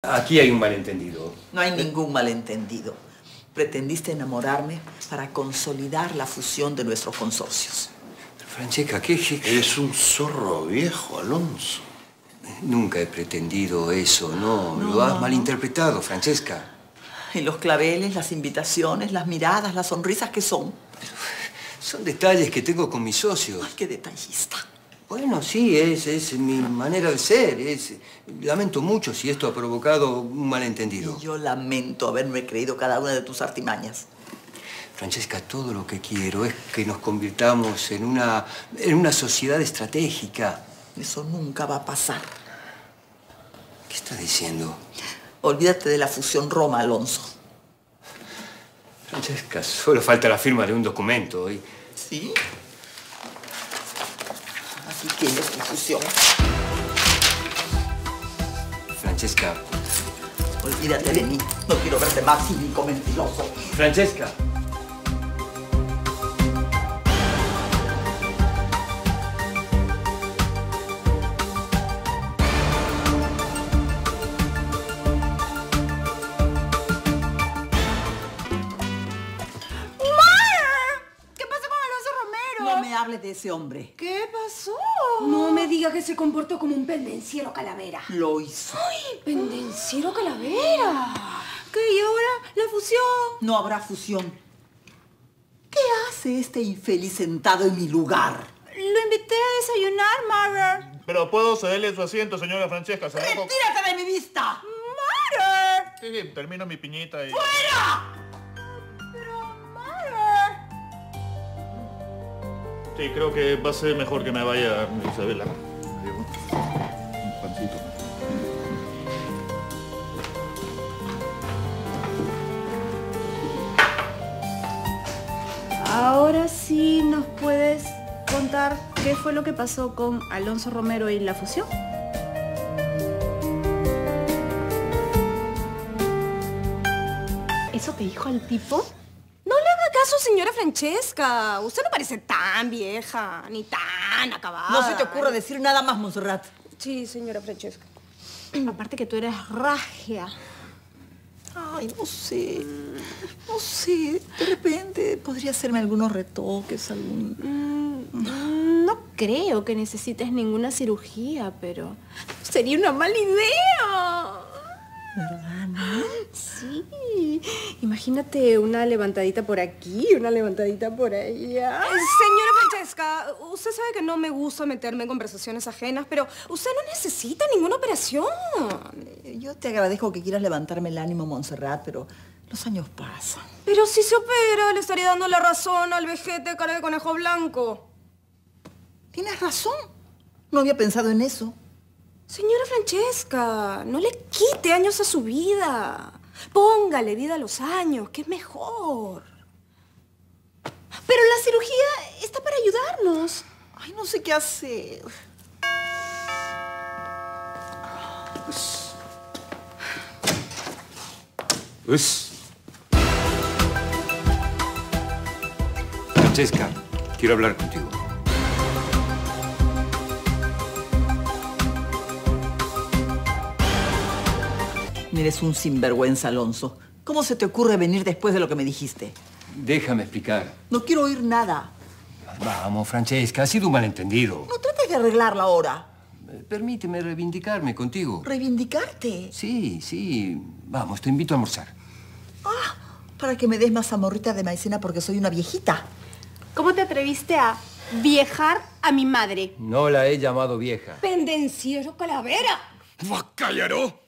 Aquí hay un malentendido. No hay ningún malentendido. Pretendiste enamorarme para consolidar la fusión de nuestros consorcios. Pero Francesca, ¿qué? Es un zorro viejo, Alonso. Nunca he pretendido eso, no. Lo has malinterpretado, Francesca. Y los claveles, las invitaciones, las miradas, las sonrisas, ¿qué son? Son detalles que tengo con mis socios. Ay, qué detallista. Bueno, sí, es mi manera de ser. Lamento mucho si esto ha provocado un malentendido. Y yo lamento haberme creído cada una de tus artimañas. Francesca, todo lo que quiero es que nos convirtamos en una sociedad estratégica. Eso nunca va a pasar. ¿Qué estás diciendo? Olvídate de la fusión Roma, Alonso. Francesca, solo falta la firma de un documento. ¿Sí? Aquí tienes tu fusión. Francesca. Olvídate de mí. No quiero verte más, cínico, mentiroso. Francesca. No me hables de ese hombre. ¿Qué pasó? No me digas que se comportó como un pendenciero calavera. Lo hizo. ¡Ay, pendenciero calavera! ¿Qué? ¿Y ahora la fusión? No habrá fusión. ¿Qué hace este infeliz sentado en mi lugar? Lo invité a desayunar, Mother. Pero puedo cederle su asiento, señora Francesca. ¡Retírate de mi vista! ¡Mother! Sí, termino mi piñita y... ¡Fuera! Pero, Mother... Sí, creo que va a ser mejor que me vaya Isabela. Un pancito. Ahora sí nos puedes contar qué fue lo que pasó con Alonso Romero y la fusión. ¿Eso te dijo el tipo? No le haga caso, señora Francesca. Usted no parece tan vieja, ni tan acabada. No se te ocurra decir nada más, Montserrat. Sí, señora Francesca. Aparte que tú eres ragia. Ay, no sé. No sé. De repente podría hacerme algunos retoques, No creo que necesites ninguna cirugía, pero sería una mala idea. ¿Verdad, no? Sí. Imagínate una levantadita por aquí, una levantadita por allá. Señora Francesca, usted sabe que no me gusta meterme en conversaciones ajenas, pero usted no necesita ninguna operación. Yo te agradezco que quieras levantarme el ánimo, Montserrat, pero los años pasan. Pero si se opera, le estaría dando la razón al vejete cara de conejo blanco. Tienes razón. No había pensado en eso. Señora Francesca, no le quite años a su vida. Póngale vida a los años, que es mejor. Pero la cirugía está para ayudarnos. Ay, no sé qué hacer. Francesca, quiero hablar contigo. Eres un sinvergüenza, Alonso. ¿Cómo se te ocurre venir después de lo que me dijiste? Déjame explicar. No quiero oír nada. Vamos, Francesca, ha sido un malentendido. No trates de arreglarla ahora. Permíteme reivindicarme contigo. ¿Reivindicarte? Sí, sí. Vamos, te invito a almorzar. Ah, para que me des más zamorrita de maicena porque soy una viejita. ¿Cómo te atreviste a viejar a mi madre? No la he llamado vieja. Pendenciero calavera. ¡Callaró!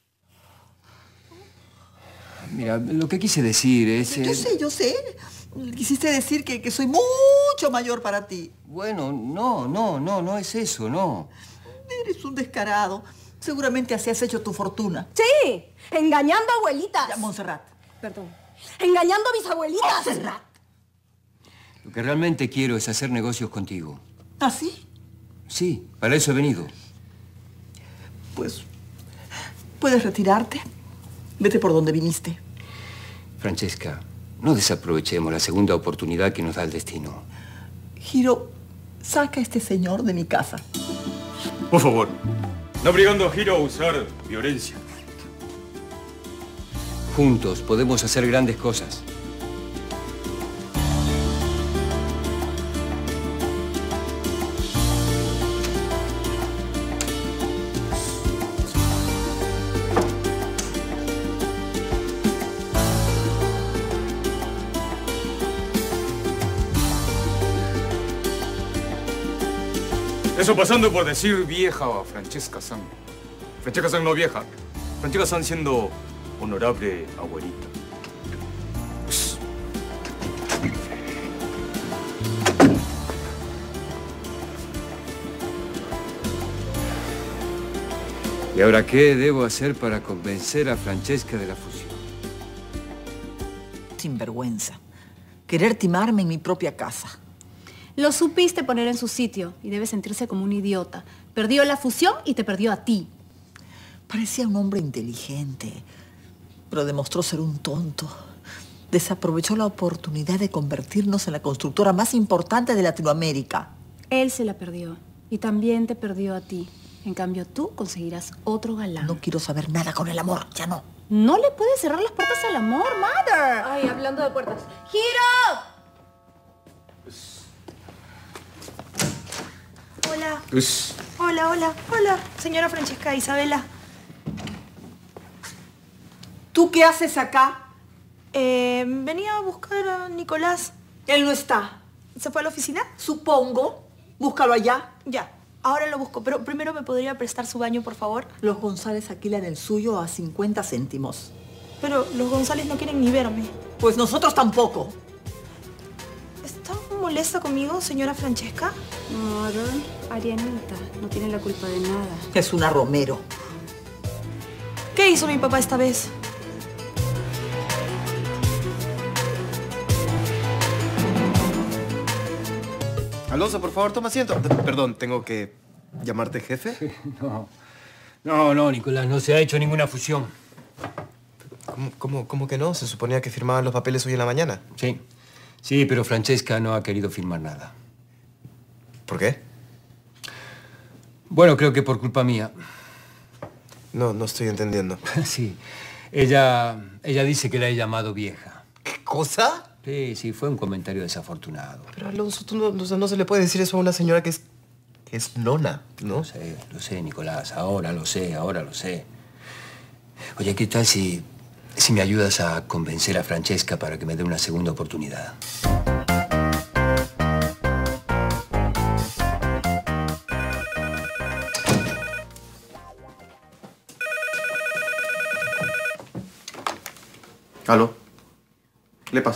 Mira, lo que quise decir es... Yo sé. Quisiste decir que soy mucho mayor para ti. Bueno, no es eso, no. Eres un descarado. Seguramente así has hecho tu fortuna. Sí, engañando a abuelitas. Ya, Montserrat. Perdón. Engañando a mis abuelitas. Montserrat. Lo que realmente quiero es hacer negocios contigo. ¿Ah, sí? Sí, para eso he venido. Pues, ¿puedes retirarte? Vete por donde viniste. Francesca, no desaprovechemos la segunda oportunidad que nos da el destino. Hiro, saca a este señor de mi casa. Por favor, no obligando a Hiro a usar violencia. Juntos podemos hacer grandes cosas. Eso pasando por decir vieja a Francesca-san. Francesca-san no vieja. Francesca-san siendo honorable abuelita. ¿Y ahora qué debo hacer para convencer a Francesca de la fusión? Sinvergüenza. Querer timarme en mi propia casa. Lo supiste poner en su sitio y debe sentirse como un idiota. Perdió la fusión y te perdió a ti. Parecía un hombre inteligente, pero demostró ser un tonto. Desaprovechó la oportunidad de convertirnos en la constructora más importante de Latinoamérica. Él se la perdió y también te perdió a ti. En cambio, tú conseguirás otro galán. No quiero saber nada con el amor, ya no. No le puedes cerrar las puertas al amor, Mother. Ay, hablando de puertas. ¡Giro! Hola. Hola. Señora Francesca Isabela. ¿Tú qué haces acá? Venía a buscar a Nicolás. Él no está. ¿Se fue a la oficina? Supongo. Búscalo allá. Ya. Ahora lo busco, pero primero me podría prestar su baño, por favor. Los González alquilan el suyo a 50 céntimos. Pero los González no quieren ni verme. Pues nosotros tampoco. ¿Está molesta conmigo, señora Francesca? Mother, Arianita no tiene la culpa de nada. Es una Romero. ¿Qué hizo mi papá esta vez? Alonso, por favor, toma asiento. Perdón, ¿tengo que llamarte jefe? No, Nicolás, no se ha hecho ninguna fusión. ¿Cómo que no? Se suponía que firmaban los papeles hoy en la mañana. Sí, pero Francesca no ha querido firmar nada. ¿Por qué? Bueno, creo que por culpa mía. No estoy entendiendo. Sí. Ella dice que la he llamado vieja. ¿Qué cosa? Sí, fue un comentario desafortunado. Pero Alonso, no se le puede decir eso a una señora que es nona, ¿no? Lo sé, Nicolás. Ahora lo sé. Oye, ¿qué tal si me ayudas a convencer a Francesca para que me dé una segunda oportunidad? ¿Aló? ¿Qué le pasa?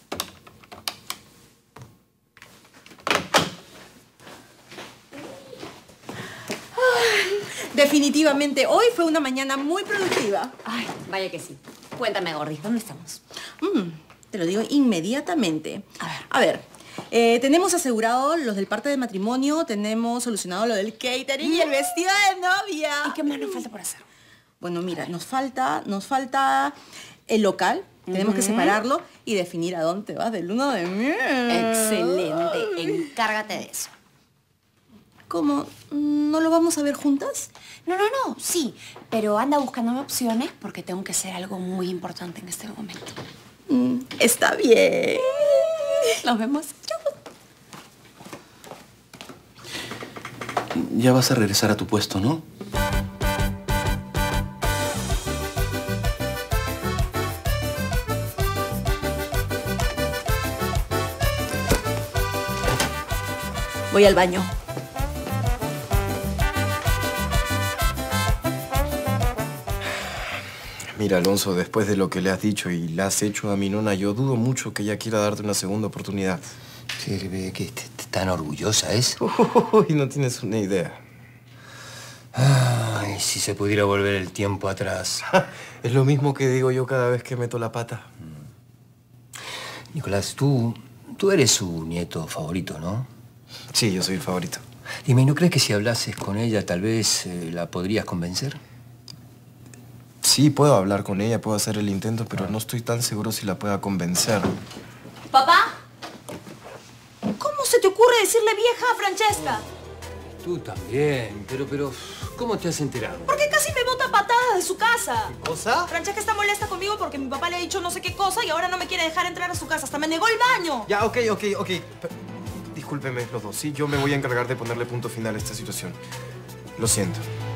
Definitivamente, hoy fue una mañana muy productiva. Ay, vaya que sí. Cuéntame, Gordi, ¿dónde estamos? Te lo digo inmediatamente. A ver, tenemos asegurado los del parte de matrimonio, tenemos solucionado lo del catering y el vestido de novia. ¿Y qué más nos falta por hacer? Bueno, mira, nos falta el local. Tenemos que separarlo y definir a dónde te vas del 1 de miel. Excelente. Encárgate de eso. ¿Cómo? ¿No lo vamos a ver juntas? No, sí. Pero anda buscándome opciones porque tengo que hacer algo muy importante en este momento. Está bien. Nos vemos. Chau. Ya vas a regresar a tu puesto, ¿no? Voy al baño. Mira, Alonso, después de lo que le has dicho y le has hecho a mi nona, yo dudo mucho que ella quiera darte una segunda oportunidad. Sí, que tan orgullosa es. Uy, no tienes una idea. Ay, si se pudiera volver el tiempo atrás. Es lo mismo que digo yo cada vez que meto la pata. Nicolás, tú eres su nieto favorito, ¿no? Sí, yo soy el favorito. Dime, ¿no crees que si hablases con ella tal vez la podrías convencer? Sí, puedo hablar con ella, puedo hacer el intento, pero no estoy tan seguro si la pueda convencer. ¿Papá? ¿Cómo se te ocurre decirle vieja a Francesca? Tú también, pero ¿Cómo te has enterado? Porque casi me bota patadas de su casa. ¿Qué cosa? Francesca está molesta conmigo porque mi papá le ha dicho no sé qué cosa y ahora no me quiere dejar entrar a su casa. Hasta me negó el baño. Ya, ok. Discúlpeme los dos, ¿sí? Yo me voy a encargar de ponerle punto final a esta situación. Lo siento.